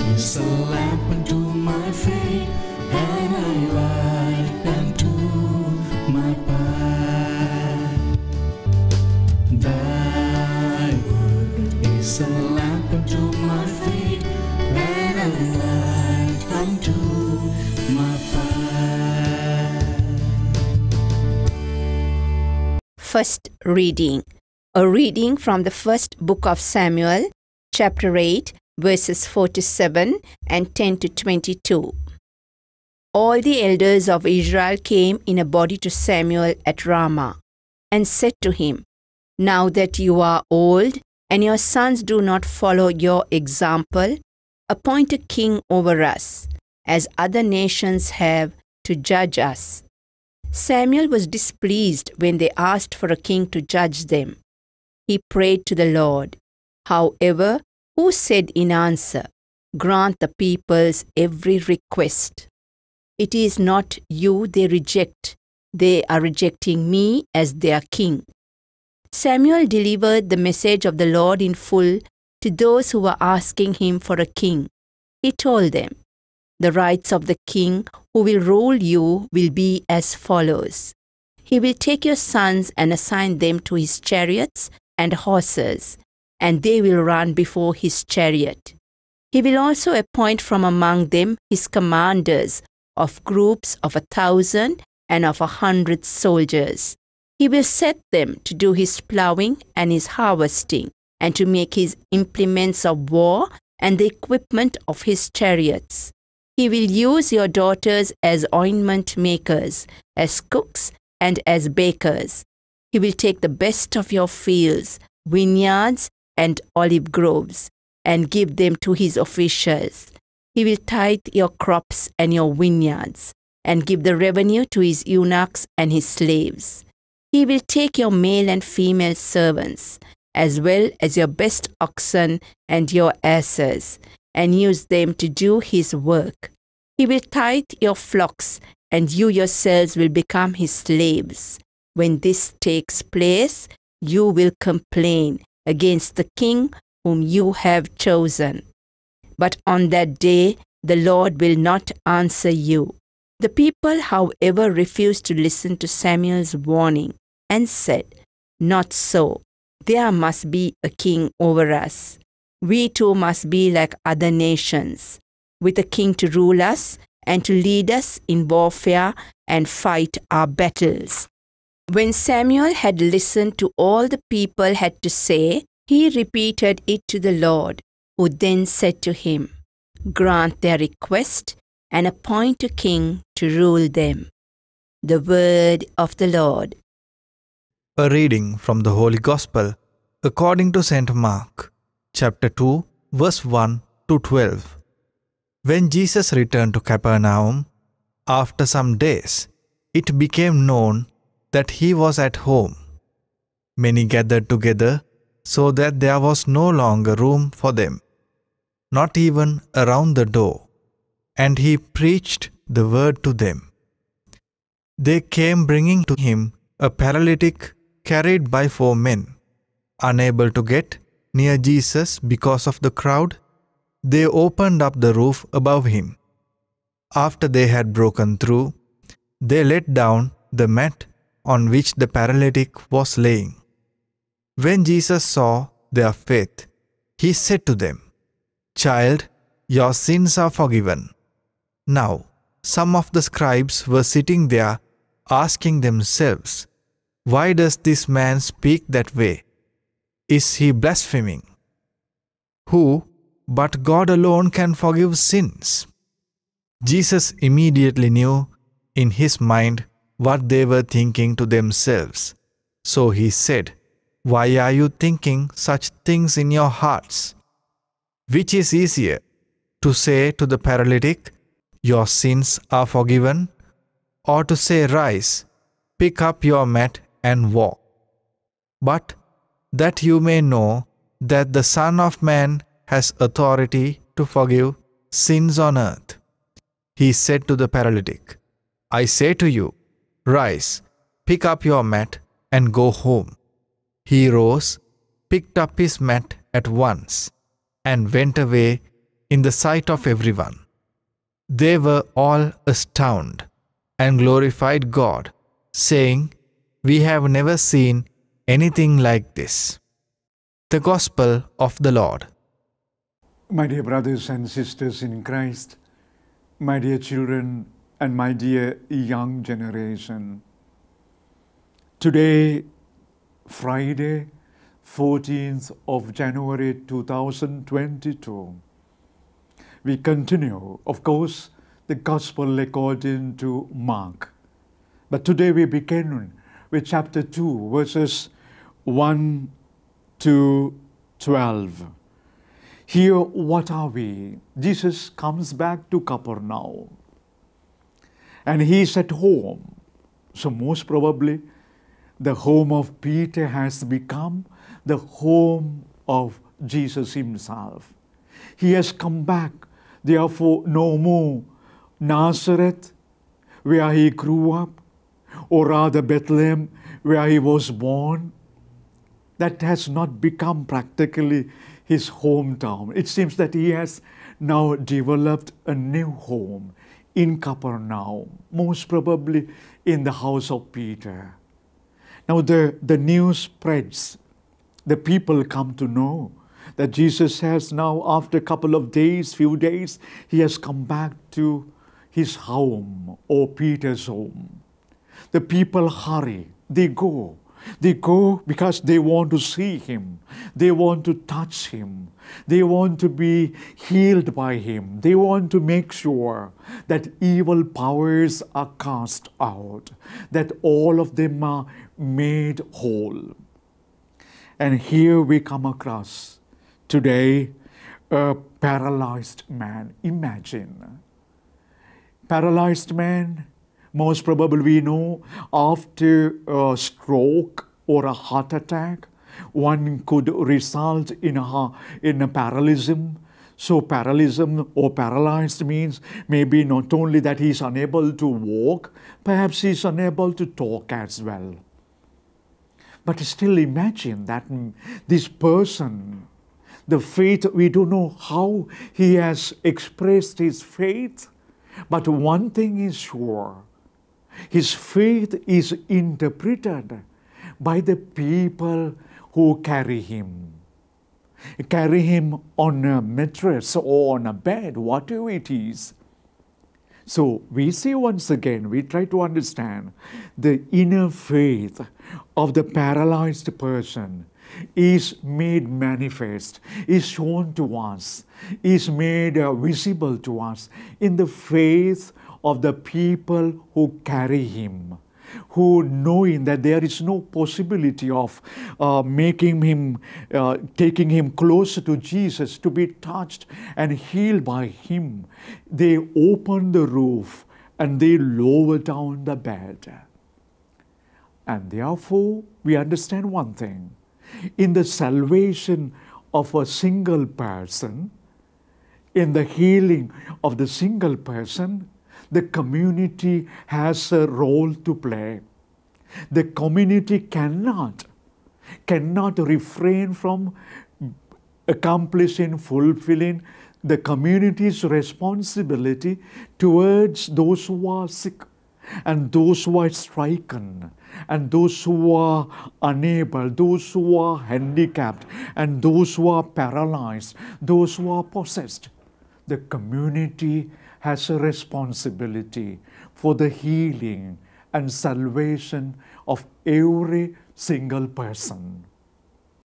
is a lamp unto my feet and a light unto my path. Thy word is a lamp unto my feet and a light unto my path. First reading. A reading from the first book of Samuel, chapter 8, verses 4 to 7 and 10 to 22. All the elders of Israel came in a body to Samuel at Ramah and said to him, "Now that you are old and your sons do not follow your example, appoint a king over us, as other nations have, to judge us." Samuel was displeased when they asked for a king to judge them. He prayed to the Lord, however, who said in answer, "Grant the people's every request." It is not you they reject, they are rejecting me as their king. Samuel delivered the message of the Lord in full to those who were asking him for a king. He told them, "The rights of the king who will rule you will be as follows. He will take your sons and assign them to his chariots and horses, and they will run before his chariot. He will also appoint from among them his commanders of groups of 1,000 and of 100 soldiers. He will set them to do his plowing and his harvesting, and to make his implements of war and the equipment of his chariots. He will use your daughters as ointment makers, as cooks, and as bakers. He will take the best of your fields, vineyards, and olive groves, and give them to his officials. He will tithe your crops and your vineyards, and give the revenue to his eunuchs and his slaves. He will take your male and female servants, as well as your best oxen and your asses, and use them to do his work. He will tithe your flocks, and you yourselves will become his slaves. When this takes place, you will complain against the king whom you have chosen. But on that day, the Lord will not answer you." The people, however, refused to listen to Samuel's warning and said, "Not so. There must be a king over us. We too must be like other nations, with a king to rule us and to lead us in warfare and fight our battles." When Samuel had listened to all the people had to say, he repeated it to the Lord, who then said to him, "Grant their request and appoint a king to rule them." The word of the Lord. A reading from the Holy Gospel according to St. Mark, chapter 2, verse 1 to 12. When Jesus returned to Capernaum, after some days, it became known that he was at home. Many gathered together so that there was no longer room for them, not even around the door, and he preached the word to them. They came bringing to him a paralytic carried by 4 men. Unable to get near Jesus because of the crowd, they opened up the roof above him. After they had broken through, they let down the mat on which the paralytic was laying. When Jesus saw their faith, he said to them, "Child, your sins are forgiven." Now, some of the scribes were sitting there asking themselves, "Why does this man speak that way? Is he blaspheming? Who but God alone can forgive sins?" Jesus immediately knew in his mind what they were thinking to themselves. So he said, "Why are you thinking such things in your hearts? Which is easier, to say to the paralytic, 'Your sins are forgiven,' or to say, 'Rise, pick up your mat and walk'? But that you may know that the Son of Man has authority to forgive sins on earth," he said to the paralytic, "I say to you, rise, pick up your mat and go home." He rose, picked up his mat at once, and went away in the sight of everyone. They were all astounded and glorified God, saying, "We have never seen anything like this." The Gospel of the Lord. My dear brothers and sisters in Christ, my dear children and my dear young generation, today, Friday, 14th of January 2022, we continue, of course, the Gospel according to Mark. But today we begin with chapter 2, verses 1 to 12. Here, what are we? Jesus comes back to Capernaum, and he's at home. So most probably, the home of Peter has become the home of Jesus himself. He has come back, therefore no more Nazareth, where he grew up, or rather Bethlehem, where he was born. That has not become practically his hometown. It seems that he has now developed a new home in Capernaum, most probably in the house of Peter. Now the news spreads. The people come to know that Jesus has now, after a couple of days, few days, he has come back to his home or Peter's home. The people hurry. They go. They go because they want to see him. They want to touch him. They want to be healed by him. They want to make sure that evil powers are cast out, that all of them are made whole. And here we come across today a paralyzed man. Imagine. Paralyzed man, most probably we know after a stroke or a heart attack, one could result in a paralysis. So paralysis or paralyzed means maybe not only that he's unable to walk, perhaps he's unable to talk as well. But still imagine that this person, the faith, we don't know how he has expressed his faith, but one thing is sure. His faith is interpreted by the people who carry him. Carry him on a mattress or on a bed, whatever it is. So we see once again, we try to understand the inner faith of the paralyzed person is made manifest, is shown to us, is made visible to us in the faith of the people who carry him, who knowing that there is no possibility of taking him closer to Jesus to be touched and healed by him, they open the roof and they lower down the bed. And therefore, we understand one thing. In the salvation of a single person, in the healing of the single person, the community has a role to play. The community cannot refrain from accomplishing, fulfilling the community's responsibility towards those who are sick and those who are stricken and those who are unable, those who are handicapped and those who are paralyzed, those who are possessed. The community has a responsibility for the healing and salvation of every single person.